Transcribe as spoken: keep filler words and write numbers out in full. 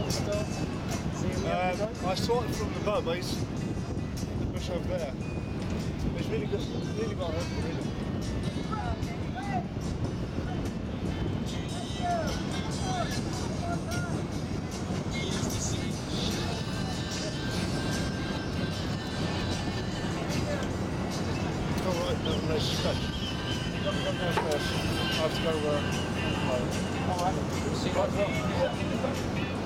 still? Seeing the Um, I saw it from above. I used the bush over there. It's really good, really well open, really. All right, no, no stretch. You got to go downstairs. I have to go. Uh, All right. See you later.